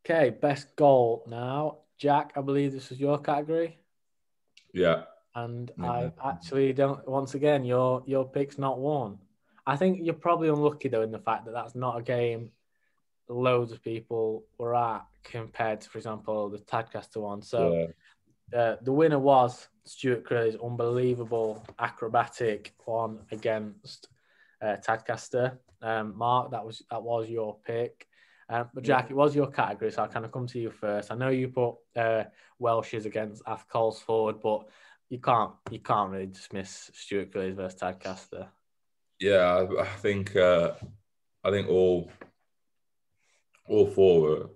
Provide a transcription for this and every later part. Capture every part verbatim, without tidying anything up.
Okay, best goal now. Jack, I believe this is your category. Yeah. And yeah. I actually don't, once again, your your pick's not one. I think you're probably unlucky, though, in the fact that that's not a game loads of people were at compared to, for example, the Tadcaster one. So Yeah. uh, the winner was Stuart Crilly's unbelievable acrobatic one against uh, Tadcaster. Um, Mark, that was that was your pick. Um, but Jack, it was your category, so I'll kind of come to you first. I know you put uh, Welsh's against Athcole's forward, but you can't you can't really dismiss Stuart Crilly's versus Tadcaster. Yeah, I, I think uh, I think all all four were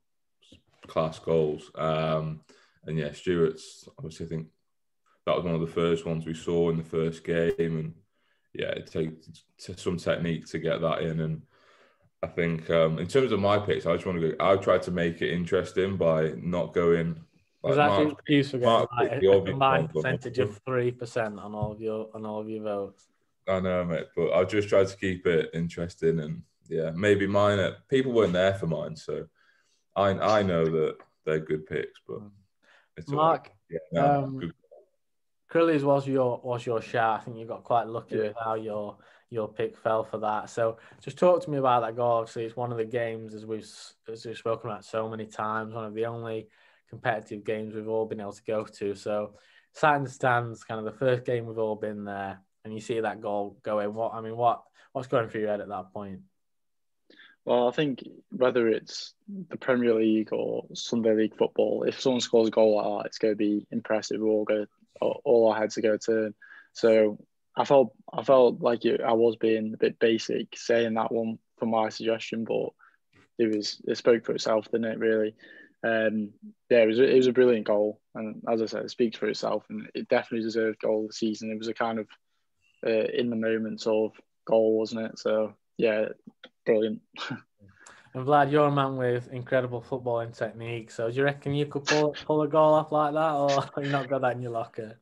class goals. Um, and yeah, Stuart's obviously I think that was one of the first ones we saw in the first game, and yeah, it takes some technique to get that in. And I think um, in terms of my picks, I just want to go. I tried to make it interesting by not going Was like that the Mark. excuse for getting Mark like picked the a, a obvious combined one for percentage me. of three percent on all of your on all of your votes? I know, mate, but I just tried to keep it interesting, and yeah, maybe mine. Are, people weren't there for mine, so I I know that they're good picks, but it's all right. Mark, Yeah, no, um, good. Crilly's was your was your shout. I think you got quite lucky Yeah. with how your your pick fell for that. So just talk to me about that goal. Obviously, it's one of the games as we've as we've spoken about so many times. One of the only competitive games we've all been able to go to. So sat in the stands, kind of the first game we've all been there, and you see that goal going. What I mean, what what's going through your head at that point? Well, I think whether it's the Premier League or Sunday League football, if someone scores a goal like that, it's going to be impressive. We'll all go, all our heads are going to turn. So I felt, I felt like it, I was being a bit basic saying that one for my suggestion, but it was it spoke for itself, didn't it? Really, um, yeah, it was it was a brilliant goal, and as I said, it speaks for itself, and it definitely deserved goal of the season. It was a kind of uh, in the moment sort of goal, wasn't it? So yeah, brilliant. And Vlad, you're a man with incredible footballing technique. So do you reckon you could pull pull a goal off like that, or have you not got that in your locker?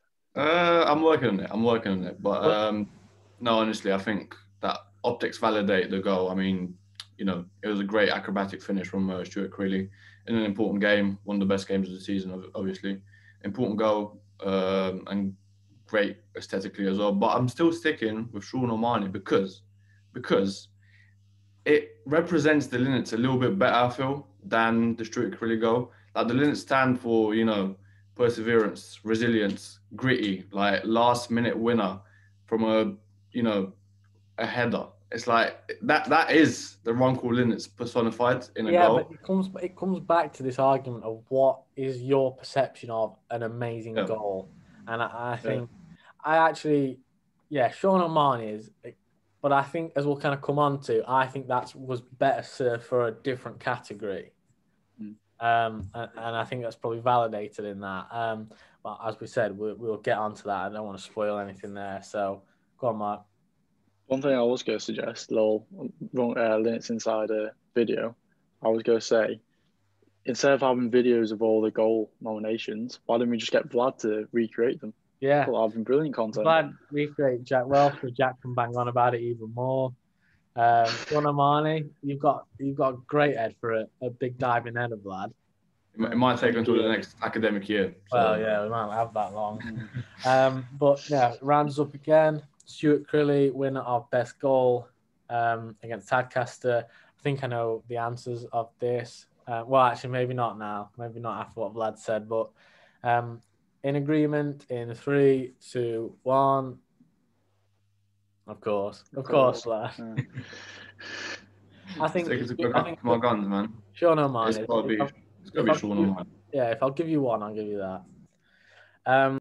Uh, I'm working on it. I'm working on it. But um, no, honestly, I think that optics validate the goal. I mean, you know, it was a great acrobatic finish from uh, Stuart Crilly in an important game, one of the best games of the season, obviously. Important goal um, and great aesthetically as well. But I'm still sticking with Sean O'Mahony because because it represents the Linnets a little bit better, I feel, than the Stuart Crilly goal. Like the Linnets stand for, you know, perseverance, resilience, gritty, like last minute winner from a, you know, a header. It's like that that is the Runcorn Linnets personified in a Yeah, goal. but it comes it comes back to this argument of what is your perception of an amazing Yeah. goal, and I, I think yeah. I actually, yeah, Sean O'Mahony is, but I think as we'll kind of come on to, I think that was better served for a different category. Mm. Um, and, and I think that's probably validated in that. Um, but as we said, we, we'll get onto that. I don't want to spoil anything there. So go on, Mark. One thing I was going to suggest, little uh, Linux Insider video, I was going to say, instead of having videos of all the goal nominations, why don't we just get Vlad to recreate them? Yeah. Well, having brilliant content. Vlad recreate Jack Welsh, so Jack can bang on about it even more. Um, Sean O'Mahony, you've got you've got a great head for a, a big diving head of Vlad. It might take until the next academic year. So. Well, yeah, we might have that long. um, but yeah, rounds up again. Stuart Crilly, winner of best goal um, against Tadcaster. I think I know the answers of this. Uh, well, actually, maybe not now. Maybe not after what Vlad said. But um, in agreement in three, two, one. Of course, of, of course, course, Vlad. Yeah. I think. Take it to I think my guns, man. Sean O'Mahony. It's gotta be. It's gotta be Sean O'Mahony. Yeah, if I'll give you one, I'll give you that. Um.